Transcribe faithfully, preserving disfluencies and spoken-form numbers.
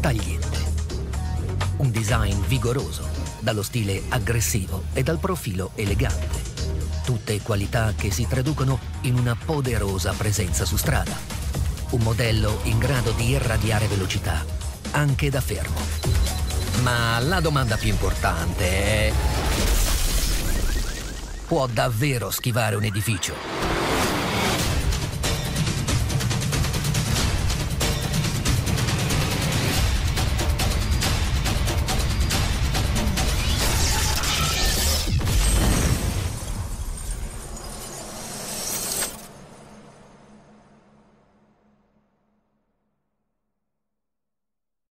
tagliente. Un design vigoroso, dallo stile aggressivo e dal profilo elegante. Tutte qualità che si traducono in una poderosa presenza su strada. Un modello in grado di irradiare velocità, anche da fermo. Ma la domanda più importante è: può davvero schivare un edificio?